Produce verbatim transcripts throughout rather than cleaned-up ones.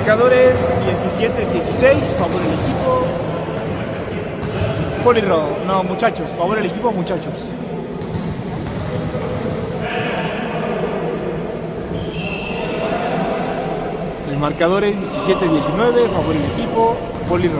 marcadores diecisiete dieciséis, favor el equipo. Polirro, no, muchachos, favor el equipo, muchachos. El marcador es diecisiete diecinueve, favor el equipo, Polirro.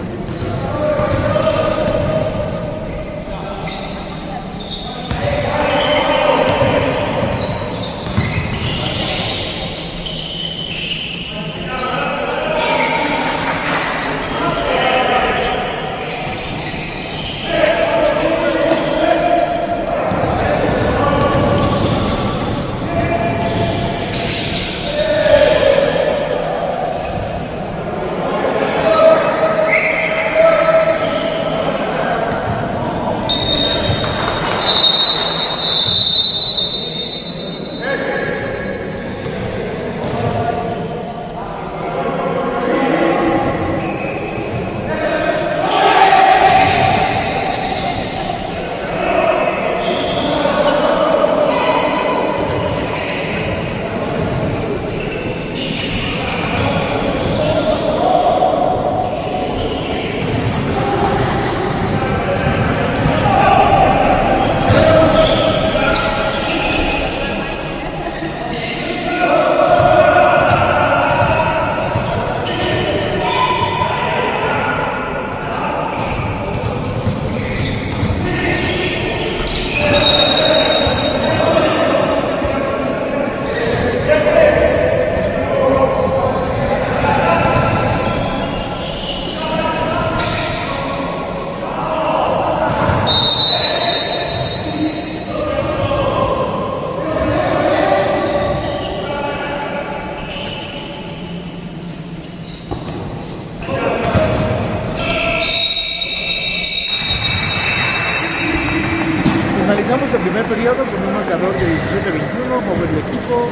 Finalizamos el primer periodo con un marcador de diecisiete veintiuno, favor del equipo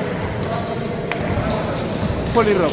Polirro.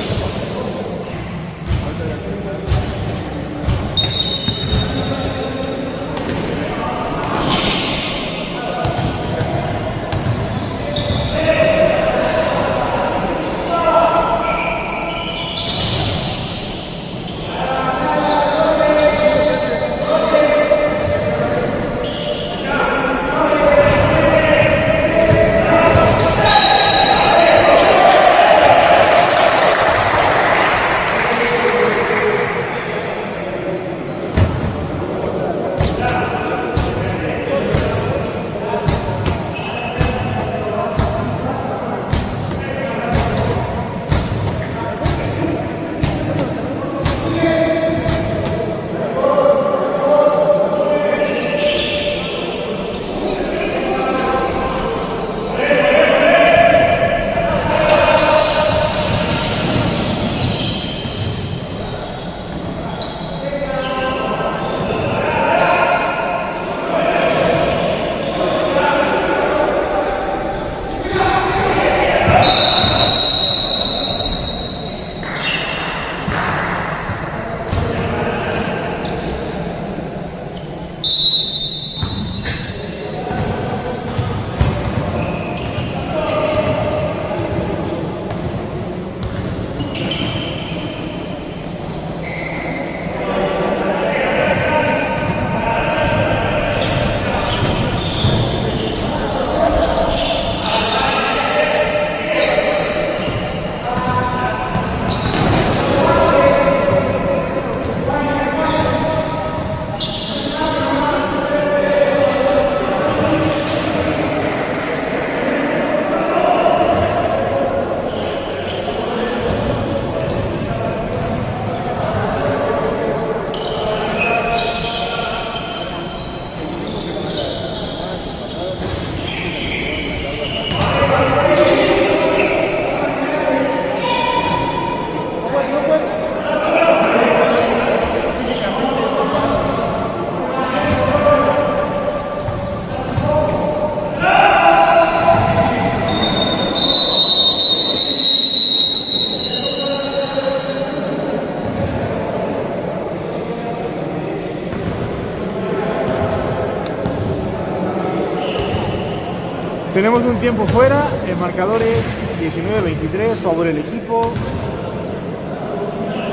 Tenemos un tiempo fuera, el marcador es diecinueve veintitrés, favor el equipo.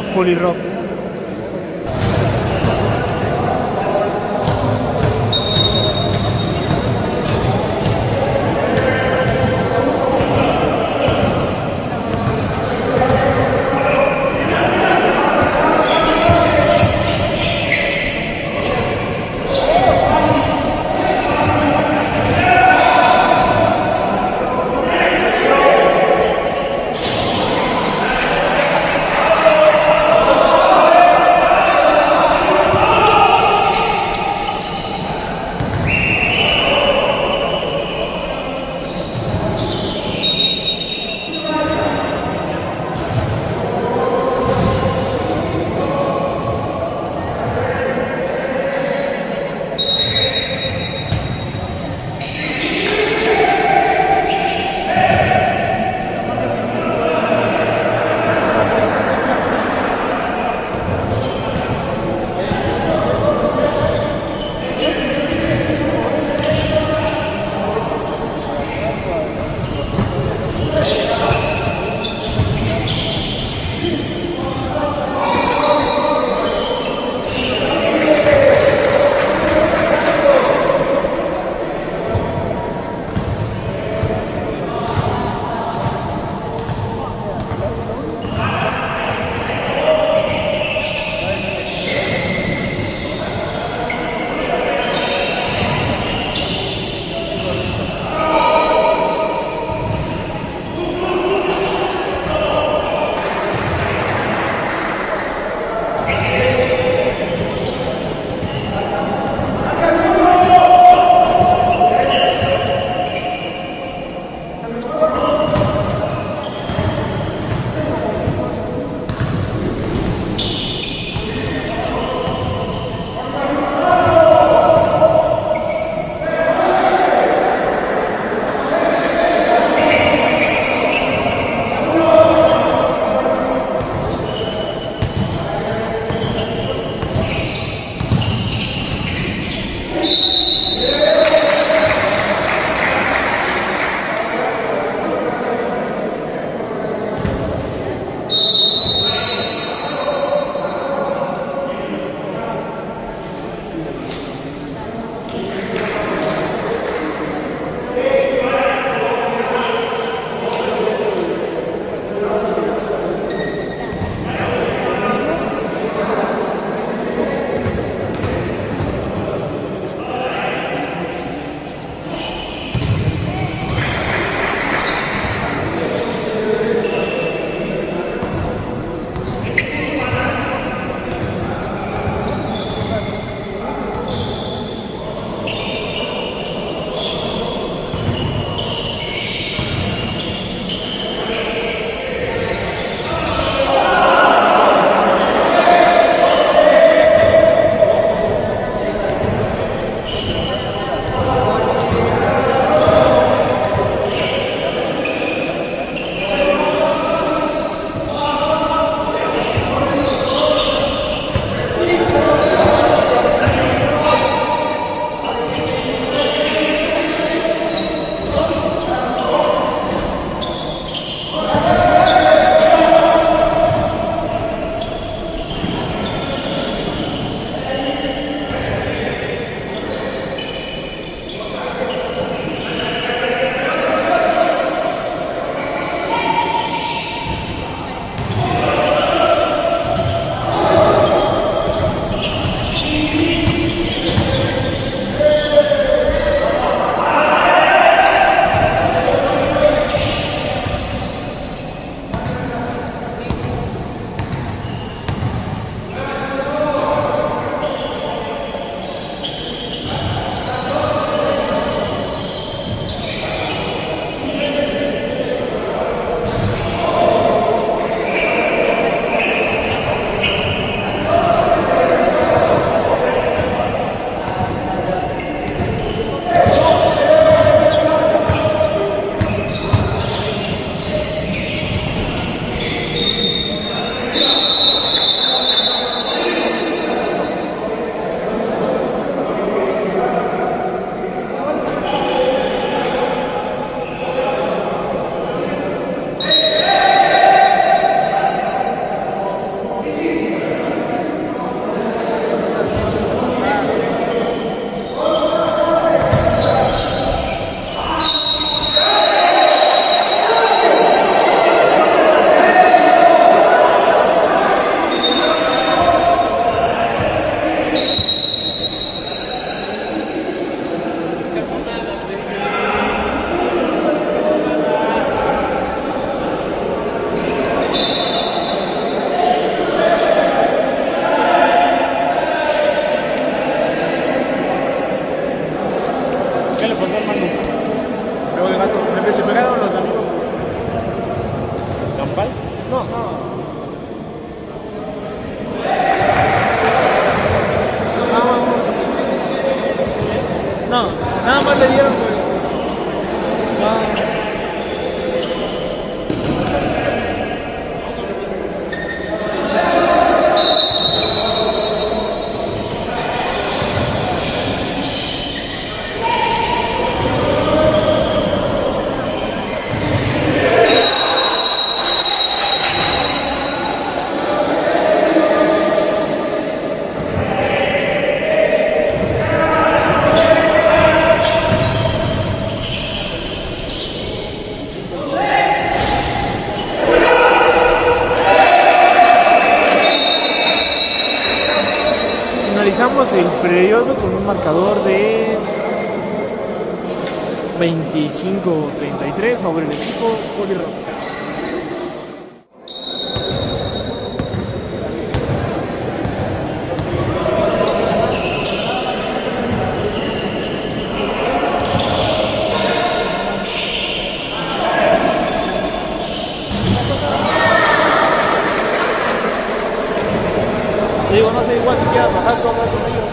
Polirock. No. No, nada más le dieron, güey. No. Finalizamos el periodo con un marcador de veinticinco a treinta y tres sobre el equipo Polirrosa. Digo, no sé, igual si quieras bajar todo con ellos.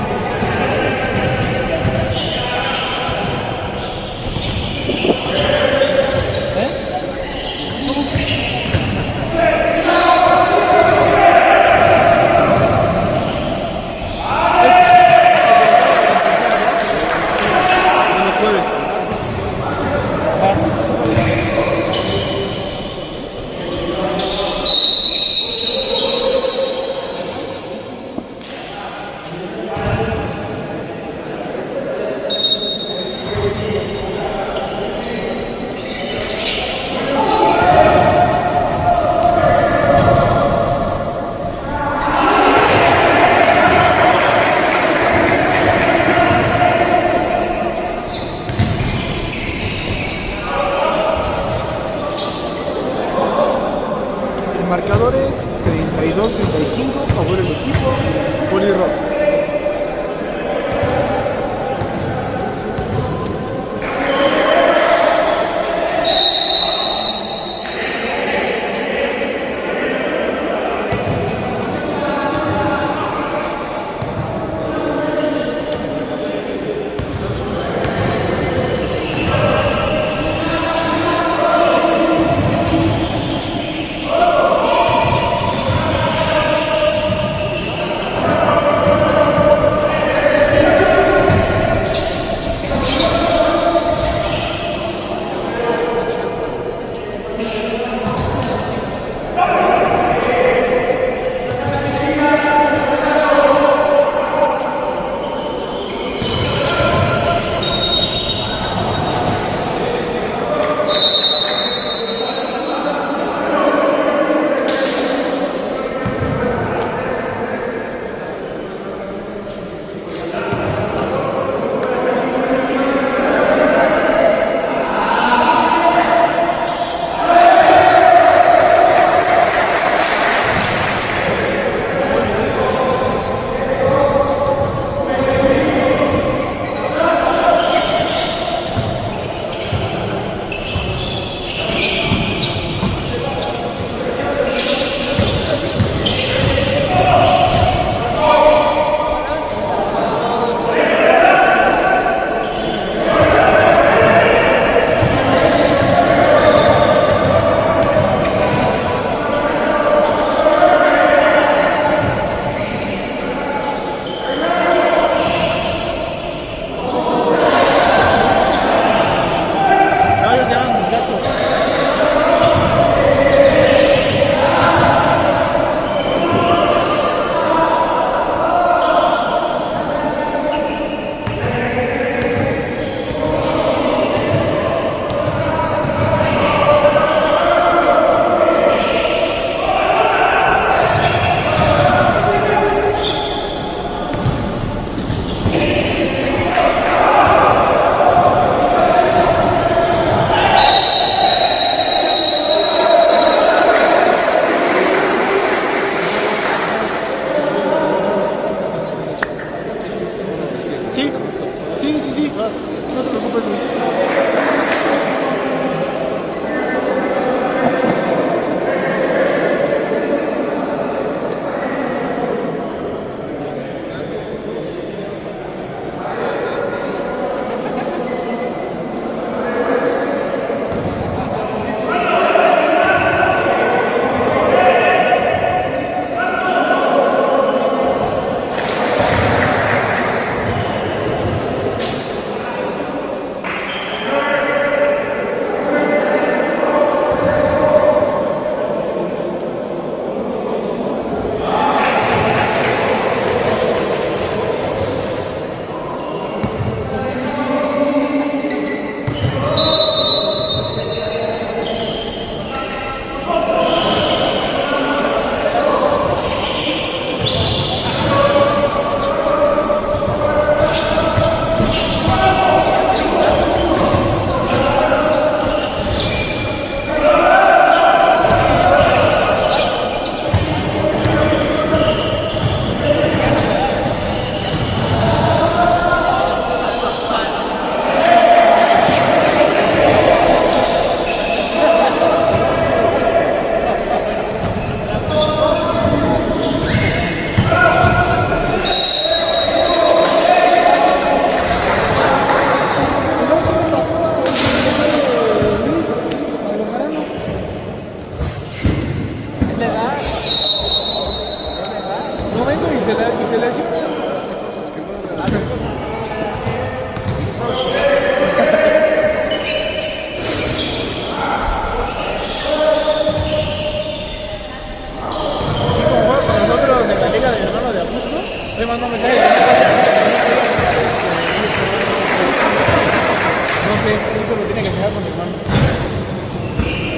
Los jueves. Marcadores treinta y dos a treinta y cinco a favor del equipo Polirrosa.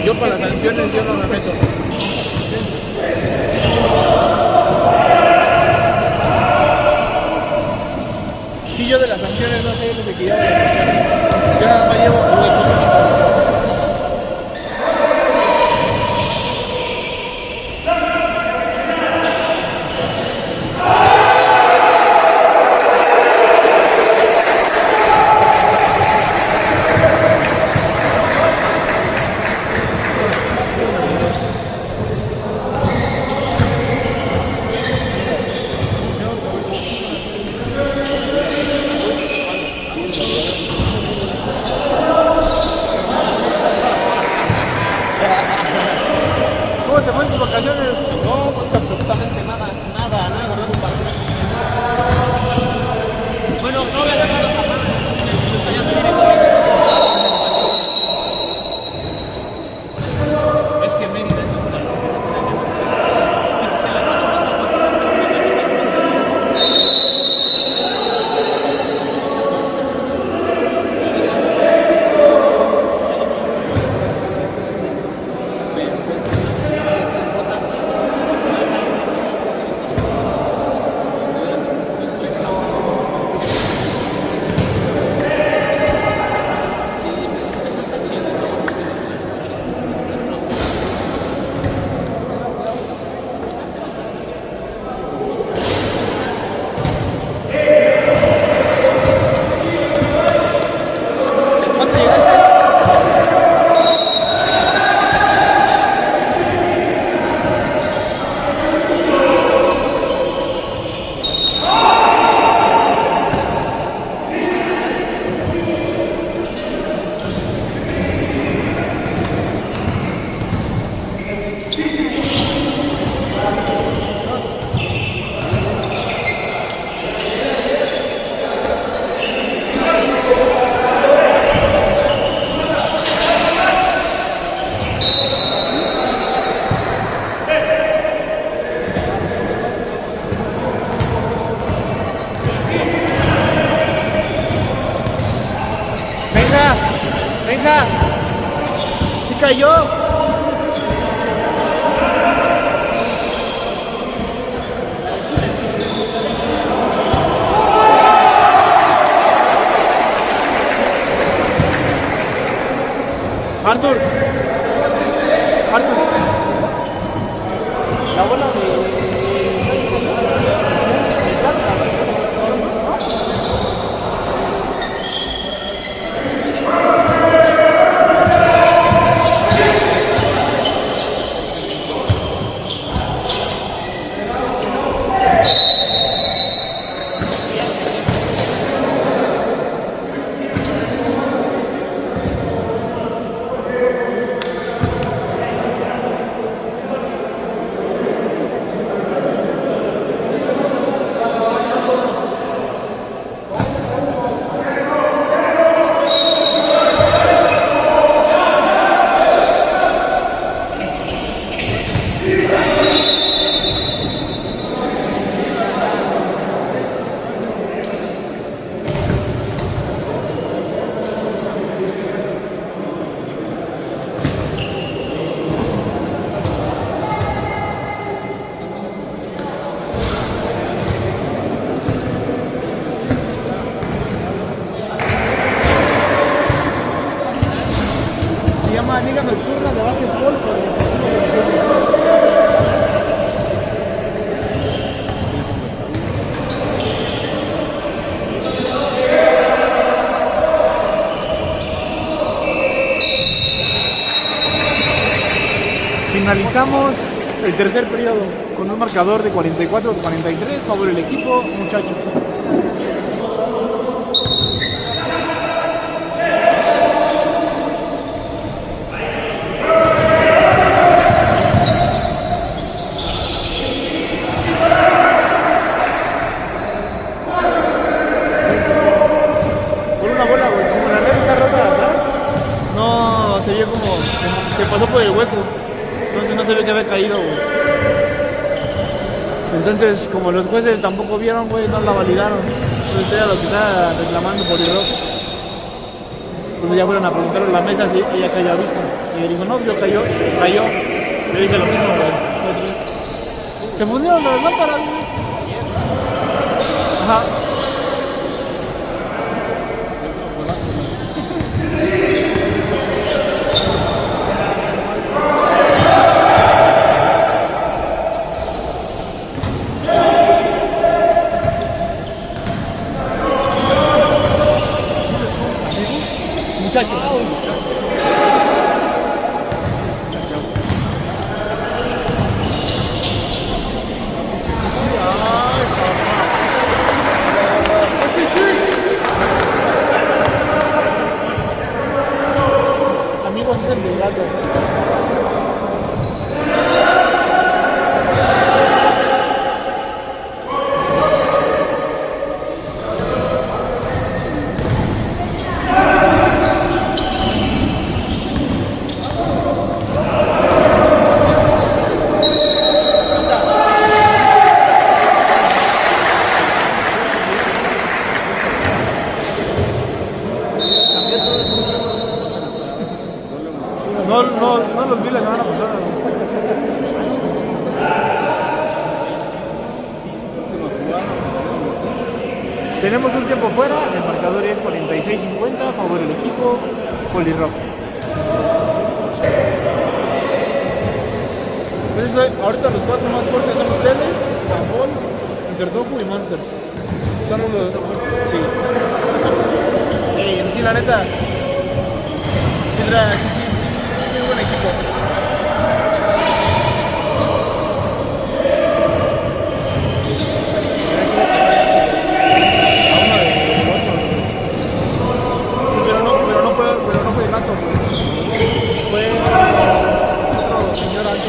Yo para las sanciones yo no me meto. Sí, yo de las sanciones no sé desde que ya de las sanciones. Yo nada más llevo un ¿Cómo te fue en tus vacaciones? No, pues absolutamente nada, nada, nada, nada. Bueno, no voy a dejar los zapatos. Ya me diré cómo. Es que Mérida es una locura. Dices en la noche no salgo aquí. Venga, sí cayó. Arthur, Arthur, la bola de... Liga Nocturna de Básquetbol por el Finalizamos el tercer periodo con un marcador de cuarenta y cuatro a cuarenta y tres a favor del equipo, muchachos. Se vio como, como se pasó por el hueco, entonces no se ve que había caído, güey. Entonces, como los jueces tampoco vieron, güey, no la validaron. Entonces era lo que estaba reclamando por el rock. Entonces ya fueron a preguntarle a la mesa si ella que había visto. Y él dijo, no, yo cayó, cayó. Yo dije lo mismo, güey. Se fundieron las lámparas, güey. Ajá. Muchachos. Amigos es el del gato. No, no, no los vi la semana pasada. Tenemos un tiempo fuera, el marcador es cuarenta y seis cincuenta, a favor del equipo Polirock. Pues eso, ahorita los cuatro más fuertes son ustedes, Zambol, Insertoku y Monsters. Son los... sí. Ey, sí, la neta. Sí, tra- sí, sí, sí, sí, es buen equipo. A uno de Boston. Sí, pero no, pero no fue, pero no fue el gato, pues. Fue otro señor alto.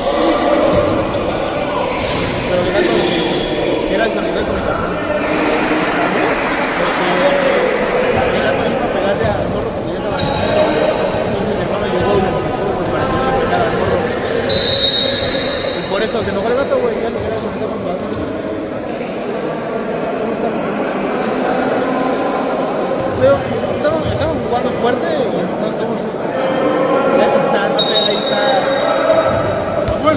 Pero el gato era el que me con el cartón. Porque el gato iba a pegarle al morro porque ya estaba en el piso. Entonces mi hermano llegó y me conquistó pues, para que no le pegara al morro. Y por eso se enojó el gato, güey. Ya se quería conectar con el gato. Pero estaban, estaban jugando fuerte y no sé. Ya está, no sé, ahí está. Bueno.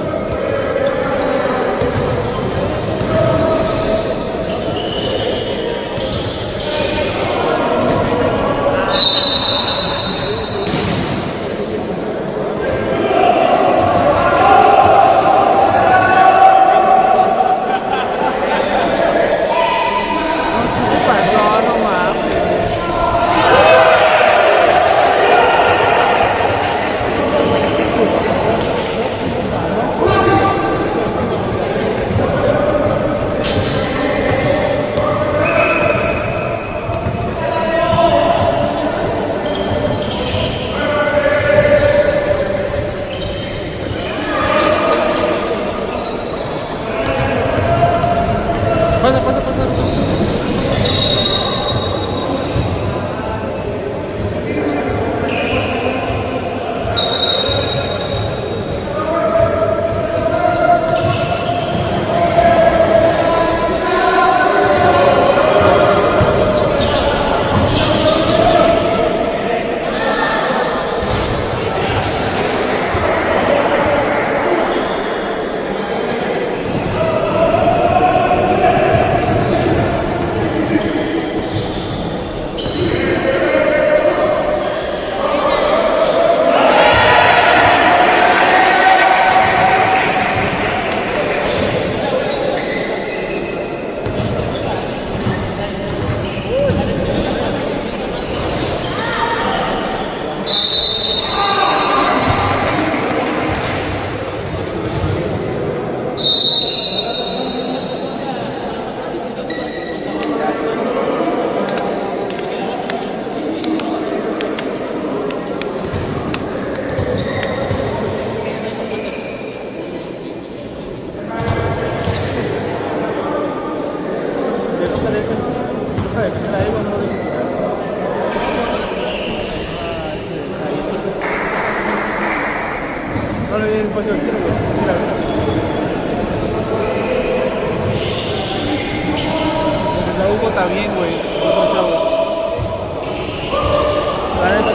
¿Qué pasó? No mames. Pasa, pasa, pasa. No le di espacio al tiro, güey. Sí, la verdad. Entonces la Hugo está bien, güey. Otro chavo. La neta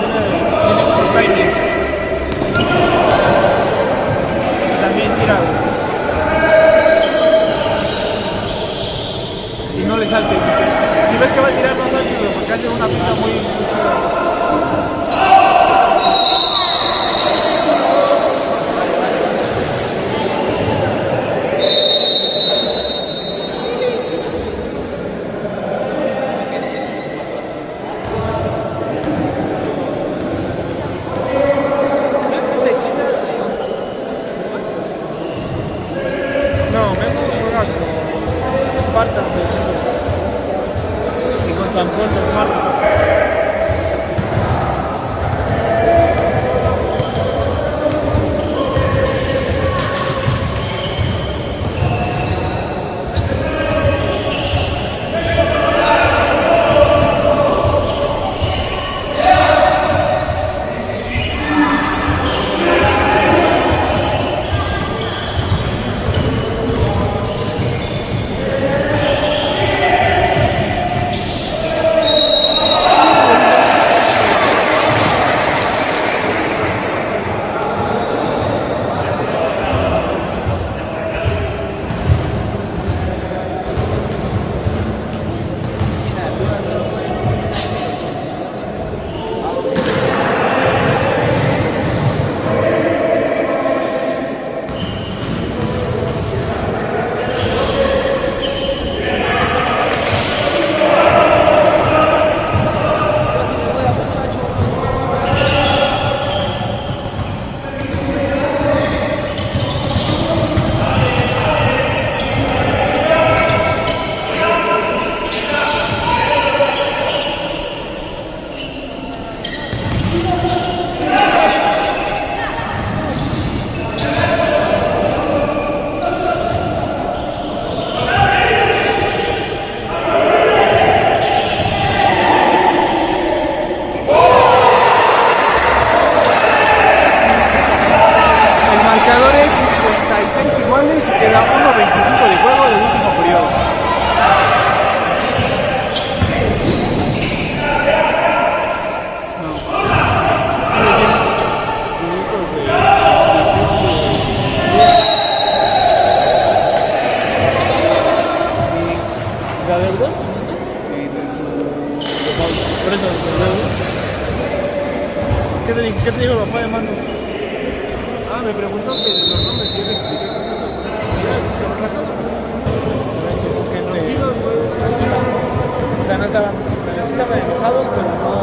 ¿Qué te dijo el papá de Manu? Ah, me preguntó que los nombres yo le expliqué. Ya, te relajado. Se ve que son gente. Tranquilos, güey. O sea, no estaban. Sí estaban enojados, pero no.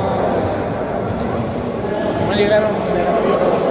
No llegaron de nerviosos.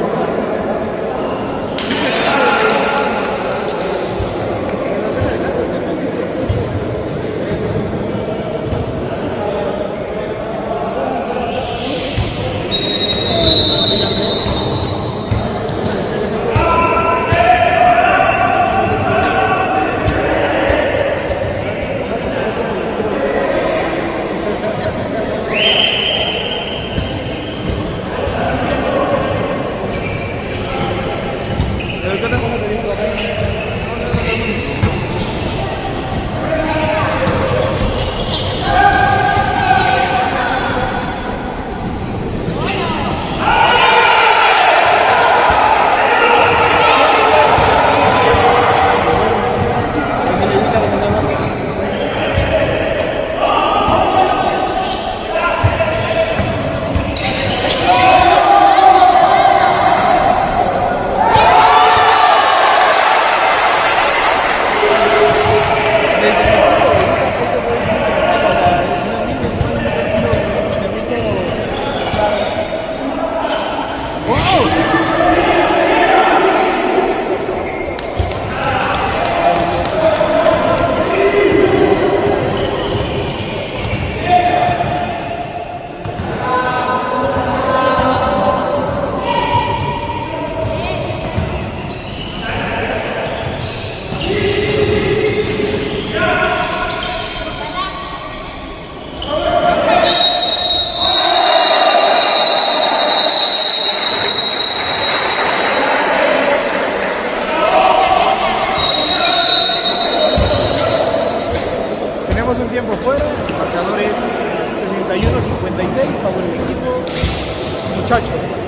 Un tiempo fuera, el marcador es sesenta y uno a cincuenta y seis, favor del equipo, muchachos.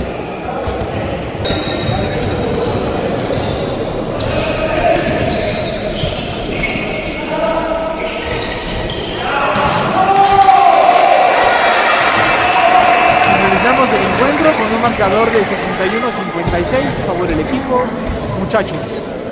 Finalizamos el encuentro con un marcador de sesenta y uno a cincuenta y seis, favor del equipo, muchachos.